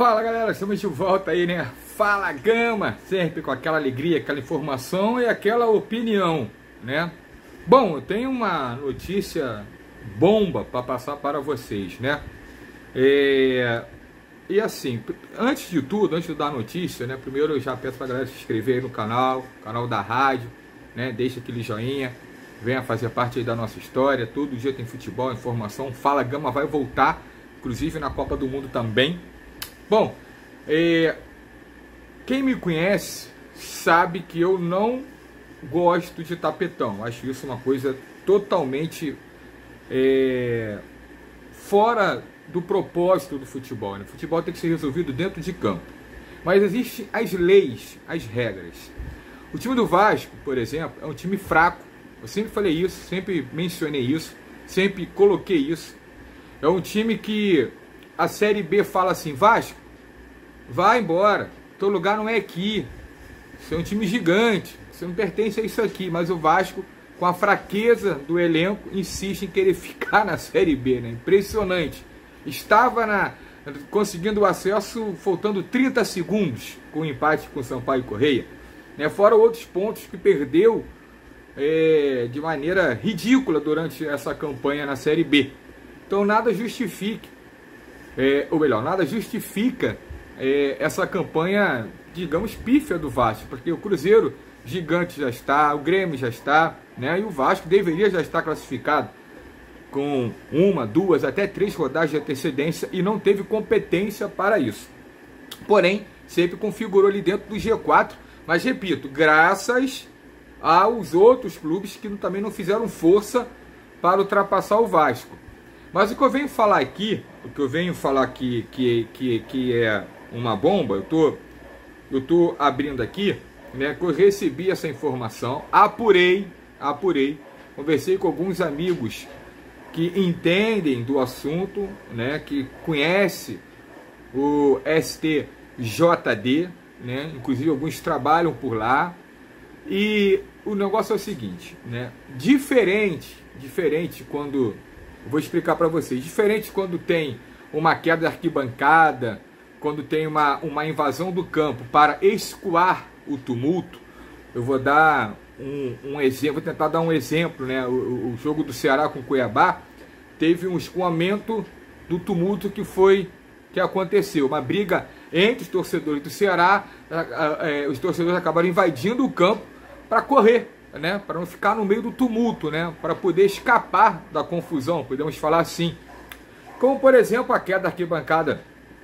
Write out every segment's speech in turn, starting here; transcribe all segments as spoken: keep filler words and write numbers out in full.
Fala galera, estamos de volta aí, né? Fala Gama, sempre com aquela alegria, aquela informação e aquela opinião, né? Bom, eu tenho uma notícia bomba para passar para vocês, né? É... E assim, antes de tudo, antes de dar a notícia, né? Primeiro eu já peço para a galera se inscrever aí no canal, canal da rádio, né? Deixa aquele joinha, venha fazer parte aí da nossa história. Todo dia tem futebol, informação. Fala Gama vai voltar, inclusive na Copa do Mundo também. Bom, é, quem me conhece sabe que eu não gosto de tapetão. Acho isso uma coisa totalmente é, fora do propósito do futebol, né? O futebol tem que ser resolvido dentro de campo. Mas existem as leis, as regras. O time do Vasco, por exemplo, é um time fraco. Eu sempre falei isso, sempre mencionei isso, sempre coloquei isso. É um time que a Série B fala assim: Vasco, vai embora, teu lugar não é aqui, você é um time gigante, você não pertence a isso aqui. Mas o Vasco, com a fraqueza do elenco, insiste em querer ficar na Série B, né? Impressionante. Estava na, conseguindo o acesso faltando trinta segundos com o empate com o Sampaio Corrêa, né? Fora outros pontos que perdeu é, de maneira ridícula durante essa campanha na Série B. Então nada justifique, é, ou melhor, nada justifica é, essa campanha, digamos, pífia do Vasco, porque o Cruzeiro gigante já está, o Grêmio já está, né? E o Vasco deveria já estar classificado com uma, duas, até três rodadas de antecedência e não teve competência para isso. Porém, sempre configurou ali dentro do G quatro, mas repito, graças aos outros clubes que também não fizeram força para ultrapassar o Vasco. Mas o que eu venho falar aqui, o que eu venho falar aqui que, que, que é uma bomba, eu tô, eu tô abrindo aqui, né, que eu recebi essa informação, apurei, apurei, conversei com alguns amigos que entendem do assunto, né, que conhece o S T J D, né, inclusive alguns trabalham por lá, e o negócio é o seguinte, né, diferente, diferente quando, eu vou explicar para vocês, diferente quando tem uma queda de arquibancada, quando tem uma, uma invasão do campo para escoar o tumulto. Eu vou dar um, um exemplo, vou tentar dar um exemplo, né? O, o jogo do Ceará com o Cuiabá teve um escoamento do tumulto que foi, que aconteceu, uma briga entre os torcedores do Ceará, a, a, a, os torcedores acabaram invadindo o campo para correr, né? Para não ficar no meio do tumulto, né? Para poder escapar da confusão, podemos falar assim. Como, por exemplo, a queda da arquibancada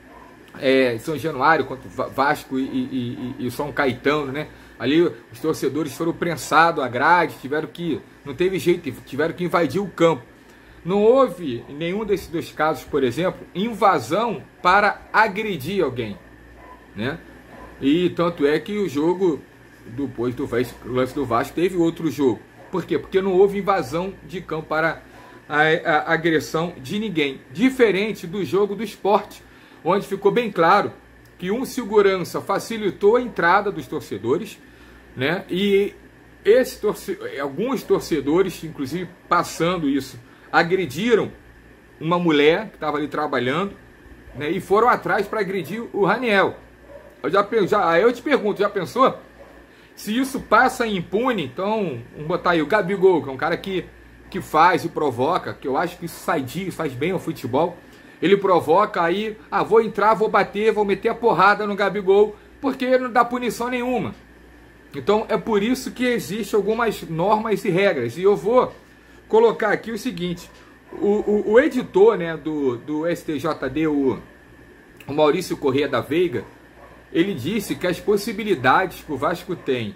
é, São Januário contra o Vasco e, e, e, e São Caetano, né? Ali os torcedores foram prensados à grade, tiveram que, não teve jeito, tiveram que invadir o campo. Não houve em nenhum desses dois casos, por exemplo, invasão para agredir alguém, né? E tanto é que o jogo, depois do lance do Vasco, teve outro jogo. Por quê? Porque não houve invasão de campo para a, a agressão de ninguém. Diferente do jogo do Sport, onde ficou bem claro que um segurança facilitou a entrada dos torcedores, né? E esse torce... alguns torcedores, inclusive passando isso, agrediram uma mulher que estava ali trabalhando, né? E foram atrás para agredir o Raniel. Eu já, já, aí eu te pergunto, já pensou? Se isso passa impune, então, vamos botar aí o Gabigol, que é um cara que, que faz e provoca, que eu acho que isso sai dia, faz bem ao futebol. Ele provoca aí, ah, vou entrar, vou bater, vou meter a porrada no Gabigol, porque não dá punição nenhuma. Então é por isso que existem algumas normas e regras. E eu vou colocar aqui o seguinte, o, o, o editor, né, do, do S T J D, o, o Maurício Corrêa da Veiga, ele disse que as possibilidades que o Vasco tem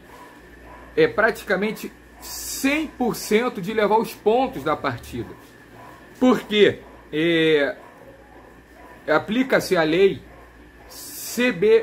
é praticamente cem por cento de levar os pontos da partida. Por quê? É... Aplica-se a lei C B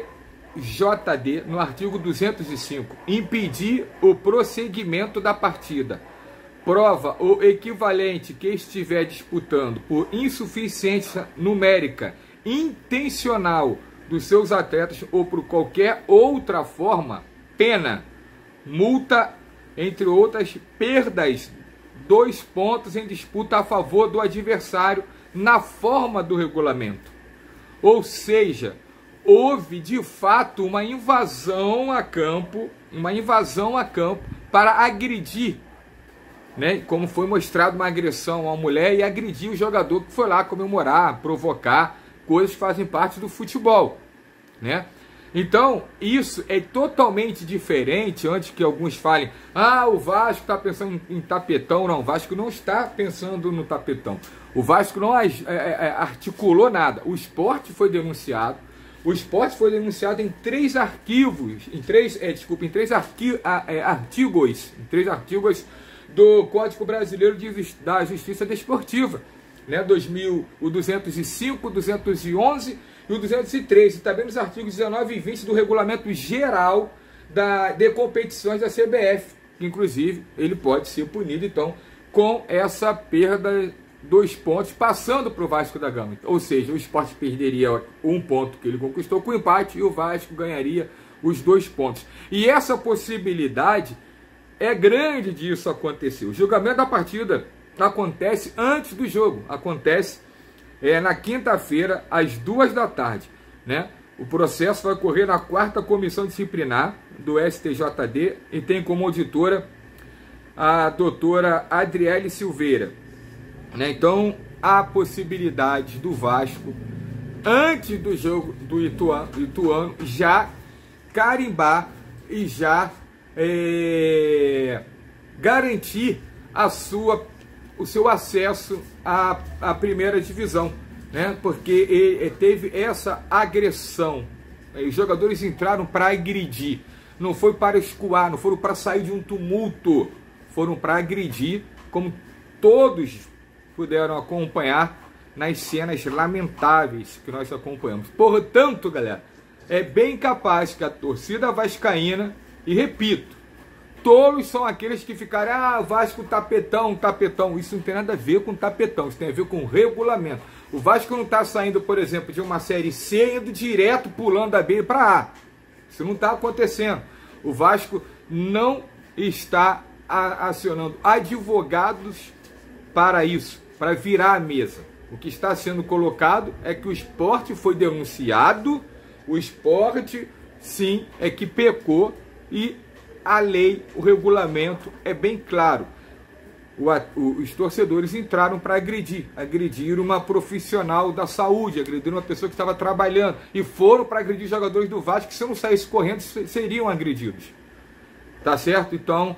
J D no artigo duzentos e cinco, impedir o prosseguimento da partida. Prova o equivalente que estiver disputando por insuficiência numérica intencional dos seus atletas ou por qualquer outra forma, pena, multa, entre outras perdas, dois pontos em disputa a favor do adversário na forma do regulamento. Ou seja, houve de fato uma invasão a campo, uma invasão a campo para agredir, né? Como foi mostrado uma agressão a uma mulher e agredir o jogador que foi lá comemorar, provocar, coisas que fazem parte do futebol, né? Então, isso é totalmente diferente, antes que alguns falem, ah, o Vasco está pensando em, em tapetão. Não, o Vasco não está pensando no tapetão. O Vasco não é, é, articulou nada. O Sport foi denunciado. O Sport foi denunciado em três arquivos, em três, é, desculpa, em três arqui, é, artigos, em três artigos do Código Brasileiro de, da Justiça Desportiva, né? dois mil, o duzentos e cinco, duzentos e onze e o duzentos e treze, e também nos artigos dezenove e vinte do Regulamento Geral da, de Competições da C B F, que inclusive ele pode ser punido então com essa perda dos pontos, passando para o Vasco da Gama. Ou seja, o Sport perderia um ponto que ele conquistou com o empate e o Vasco ganharia os dois pontos. E essa possibilidade é grande disso acontecer. O julgamento da partida acontece antes do jogo, acontece é, na quinta-feira, às duas da tarde, né? O processo vai ocorrer na quarta Comissão Disciplinar do S T J D e tem como auditora a doutora Adriele Silveira, né? Então, há possibilidade do Vasco, antes do jogo do Ituano, Ituano já carimbar e já é, garantir a sua, o seu acesso à, à primeira divisão, né? Porque ele teve essa agressão. Os jogadores entraram para agredir, não foi para escoar, não foram para sair de um tumulto, foram para agredir, como todos puderam acompanhar nas cenas lamentáveis que nós acompanhamos. Portanto, galera, é bem capaz que a torcida vascaína, e repito, tolos são aqueles que ficaram, ah, Vasco tapetão, tapetão. Isso não tem nada a ver com tapetão, isso tem a ver com regulamento. O Vasco não está saindo, por exemplo, de uma Série C, indo direto, pulando da B para A. Isso não está acontecendo. O Vasco não está acionando advogados para isso, para virar a mesa. O que está sendo colocado é que o Sport foi denunciado, o Sport, sim, é que pecou, e a lei, o regulamento é bem claro. O, o, os torcedores entraram para agredir, agredir uma profissional da saúde, agredir uma pessoa que estava trabalhando, e foram para agredir jogadores do Vasco que, se não saísse correndo, seriam agredidos. Tá certo? Então,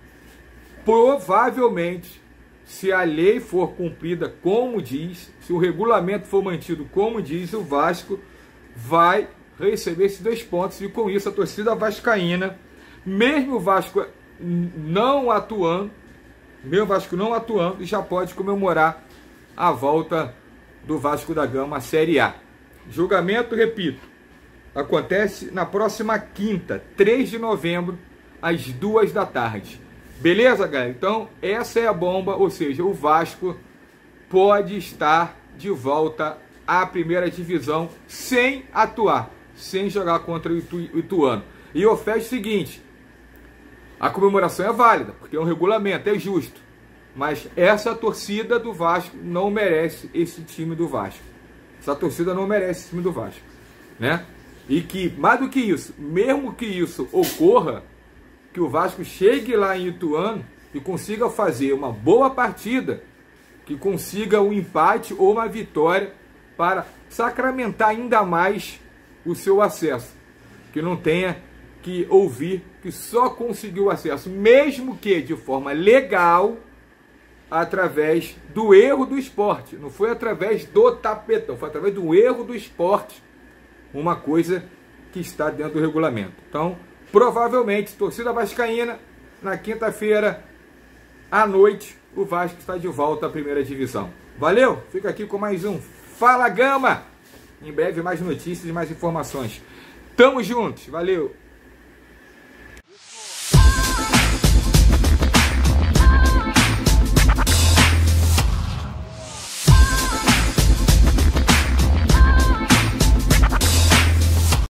provavelmente, se a lei for cumprida como diz, se o regulamento for mantido como diz, o Vasco vai receber esses dois pontos, e com isso a torcida vascaína, mesmo o Vasco não atuando, mesmo o Vasco não atuando, já pode comemorar a volta do Vasco da Gama à Série A. Julgamento, repito, acontece na próxima quinta, três de novembro, às duas da tarde. Beleza, galera? Então, essa é a bomba, ou seja, o Vasco pode estar de volta à primeira divisão sem atuar, sem jogar contra o Itu, Ituano. E eu fecho o seguinte, a comemoração é válida, porque é um regulamento, é justo, mas essa torcida do Vasco não merece esse time do Vasco. Essa torcida não merece esse time do Vasco, né? E que, mais do que isso, mesmo que isso ocorra, que o Vasco chegue lá em Ituano e consiga fazer uma boa partida, que consiga um empate ou uma vitória para sacramentar ainda mais o seu acesso, que não tenha que ouvir que só conseguiu acesso, mesmo que de forma legal, através do erro do esporte. Não foi através do tapetão, foi através do erro do esporte, uma coisa que está dentro do regulamento. Então, provavelmente, torcida vascaína, na quinta-feira à noite, o Vasco está de volta à primeira divisão. Valeu? Fica aqui com mais um Fala Gama! Em breve mais notícias e mais informações. Tamo juntos, valeu!